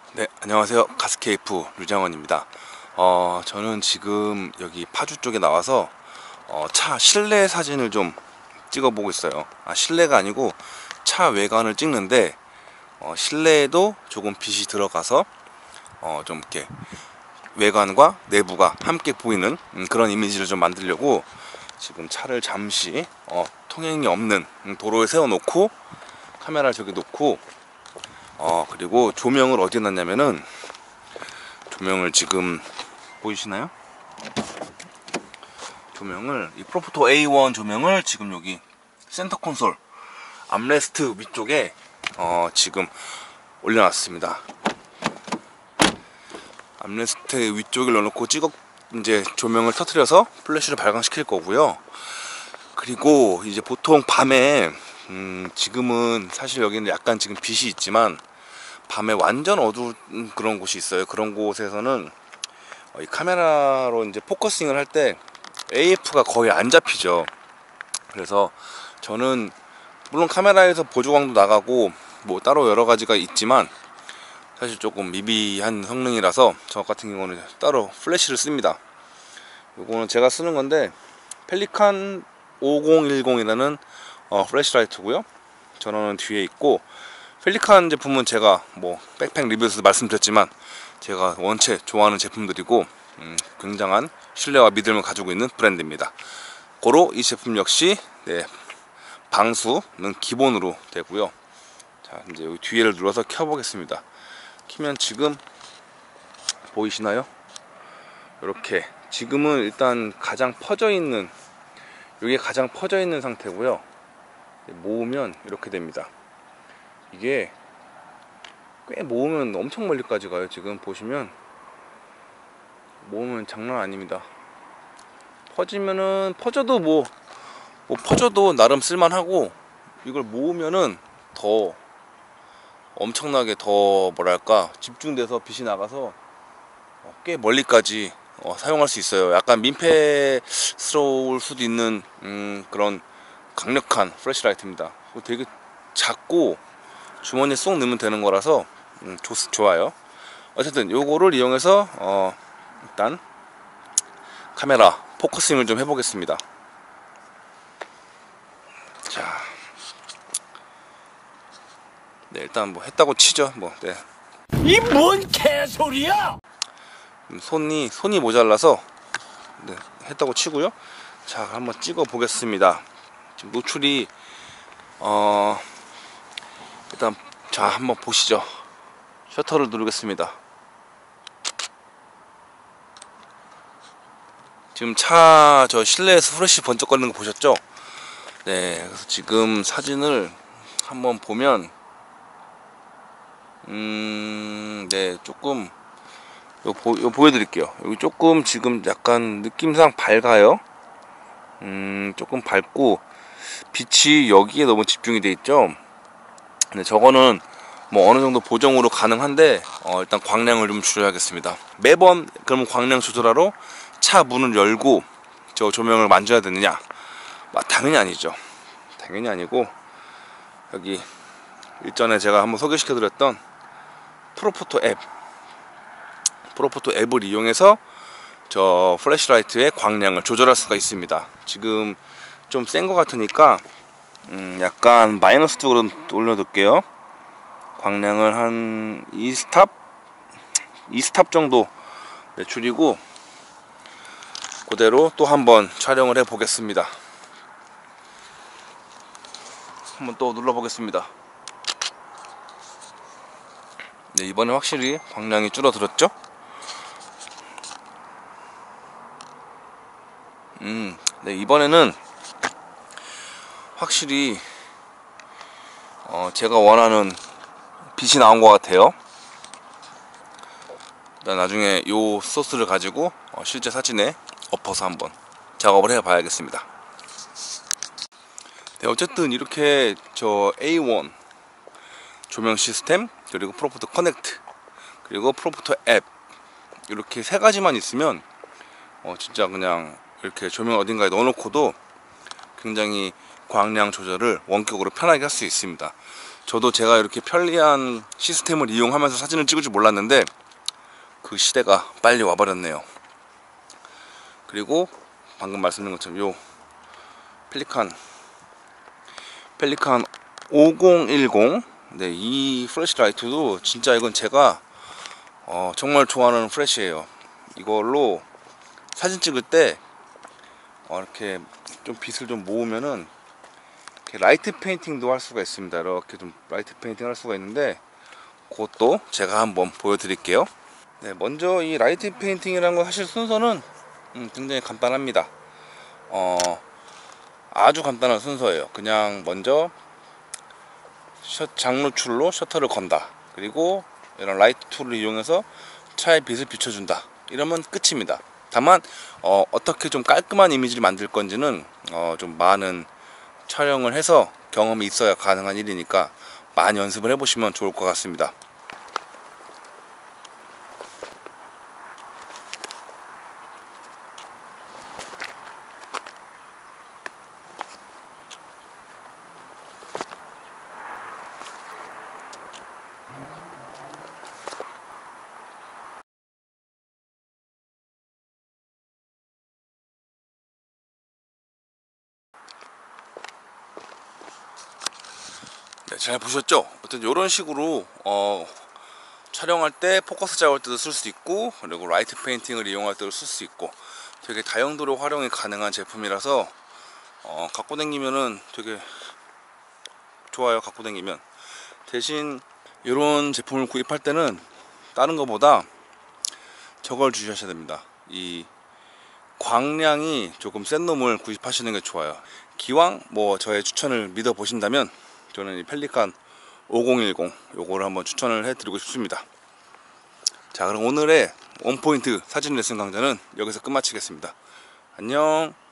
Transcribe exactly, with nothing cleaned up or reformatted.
네, 안녕하세요. 가스케이프 류장원입니다. 어, 저는 지금 여기 파주 쪽에 나와서 어, 차 실내 사진을 좀 찍어보고 있어요. 아, 실내가 아니고 차 외관을 찍는데 어, 실내에도 조금 빛이 들어가서 어, 좀 이렇게 외관과 내부가 함께 보이는 음, 그런 이미지를 좀 만들려고 지금 차를 잠시 어, 통행이 없는 도로에 세워놓고 카메라를 저기 놓고 어 그리고 조명을 어디에 놨냐면은 조명을 지금 보이시나요? 조명을 이 프로포토 에이 원 조명을 지금 여기 센터 콘솔 암레스트 위쪽에 어 지금 올려놨습니다. 암레스트 위쪽을 넣어놓고 찍어 이제 조명을 터트려서 플래시를 발광시킬 거고요. 그리고 이제 보통 밤에 음 지금은 사실 여기는 약간 지금 빛이 있지만 밤에 완전 어두운 그런 곳이 있어요. 그런 곳에서는 이 카메라로 이제 포커싱을 할 때 에이에프가 거의 안 잡히죠. 그래서 저는 물론 카메라에서 보조광도 나가고 뭐 따로 여러 가지가 있지만 사실 조금 미비한 성능이라서 저 같은 경우는 따로 플래시를 씁니다. 요거는 제가 쓰는 건데 펠리칸 오공일공이라는 어, 플래시라이트고요. 전원은 뒤에 있고 펠리칸 제품은 제가 뭐 백팩 리뷰에서도 말씀드렸지만 제가 원체 좋아하는 제품들이고 음, 굉장한 신뢰와 믿음을 가지고 있는 브랜드입니다. 고로 이 제품 역시 네, 방수는 기본으로 되고요. 자, 이제 여기 뒤에를 눌러서 켜보겠습니다. 키면 지금 보이시나요? 이렇게 지금은 일단 가장 퍼져 있는 이게 가장 퍼져 있는 상태고요. 모으면 이렇게 됩니다. 이게 꽤 모으면 엄청 멀리까지 가요. 지금 보시면 모으면 장난 아닙니다. 퍼지면은 퍼져도 뭐, 뭐 퍼져도 나름 쓸만하고 이걸 모으면은 더 엄청나게 더 뭐랄까 집중돼서 빛이 나가서 꽤 멀리까지 어, 사용할 수 있어요. 약간 민폐스러울 수도 있는 음, 그런 강력한 플래시라이트입니다. 되게 작고 주머니에 쏙 넣으면 되는 거라서 음, 좋, 좋아요. 어쨌든 요거를 이용해서 어, 일단 카메라 포커싱을 좀 해보겠습니다. 자, 네, 일단 뭐 했다고 치죠. 뭐, 네. 이 뭔 개소리야? 손이 손이 모자라서 네, 했다고 치고요. 자, 한번 찍어 보겠습니다. 지금 노출이 어 일단 자 한번 보시죠. 셔터를 누르겠습니다. 지금 차 저 실내에서 후레쉬 번쩍거리는 거 보셨죠? 네, 그래서 지금 사진을 한번 보면 음, 네, 조금 요, 보, 요 보여드릴게요. 여기 조금 지금 약간 느낌상 밝아요. 음, 조금 밝고 빛이 여기에 너무 집중이 돼 있죠. 근데 저거는 뭐 어느 정도 보정으로 가능한데 어, 일단 광량을 좀 줄여야겠습니다. 매번 그러면 광량 조절하러 차 문을 열고 저 조명을 만져야 되느냐? 아, 당연히 아니죠. 당연히 아니고 여기 일전에 제가 한번 소개시켜 드렸던 프로포토 앱 프로포토 앱을 이용해서 저 플래시라이트의 광량을 조절할 수가 있습니다. 지금 좀 센 것 같으니까 음 약간 마이너스 쪽으로 올려둘게요. 광량을 한 이 스탑 이 스탑 정도 네, 줄이고 그대로 또 한번 촬영을 해 보겠습니다. 한번 또 눌러 보겠습니다. 네, 이번에 확실히 광량이 줄어들었죠? 음, 네, 이번에는 확실히 어, 제가 원하는 빛이 나온 것 같아요. 일단 나중에 요 소스를 가지고 어, 실제 사진에 엎어서 한번 작업을 해 봐야겠습니다. 네, 어쨌든 이렇게 저 에이 원 조명 시스템 그리고 프로포토 커넥트 그리고 프로포토 앱 이렇게 세 가지만 있으면 어, 진짜 그냥 이렇게 조명 어딘가에 넣어놓고도 굉장히 광량 조절을 원격으로 편하게 할 수 있습니다. 저도 제가 이렇게 편리한 시스템을 이용하면서 사진을 찍을 줄 몰랐는데 그 시대가 빨리 와버렸네요. 그리고 방금 말씀드린 것처럼 요 펠리칸 펠리칸 오공일공, 네, 이 플래시라이트도 진짜 이건 제가 어, 정말 좋아하는 플래시예요. 이걸로 사진 찍을 때 어, 이렇게 좀 빛을 좀 모으면은 이렇게 라이트 페인팅도 할 수가 있습니다. 이렇게 좀 라이트 페인팅 할 수가 있는데 그것도 제가 한번 보여드릴게요. 네, 먼저 이 라이트 페인팅이라는 거 사실 순서는 음, 굉장히 간단합니다. 어, 아주 간단한 순서예요. 그냥 먼저 셔, 장노출로 셔터를 건다. 그리고 이런 라이트 툴을 이용해서 차의 빛을 비춰준다. 이러면 끝입니다. 다만 어, 어떻게 좀 깔끔한 이미지를 만들 건지는 어, 좀 많은 촬영을 해서 경험이 있어야 가능한 일이니까 많이 연습을 해보시면 좋을 것 같습니다. 네, 잘 보셨죠? 어떤 이런 식으로 어, 촬영할 때 포커스 잡을 때도 쓸 수 있고, 그리고 라이트 페인팅을 이용할 때도 쓸 수 있고, 되게 다용도로 활용이 가능한 제품이라서 어, 갖고 다니면은 되게 좋아요. 갖고 다니면. 대신 이런 제품을 구입할 때는 다른 것보다 저걸 주셔야 됩니다. 이 광량이 조금 센 놈을 구입하시는 게 좋아요. 기왕 뭐 저의 추천을 믿어 보신다면 저는 이 펠리칸 오공일공 요거를 한번 추천을 해 드리고 싶습니다. 자, 그럼 오늘의 원포인트 사진 레슨 강좌는 여기서 끝마치겠습니다. 안녕.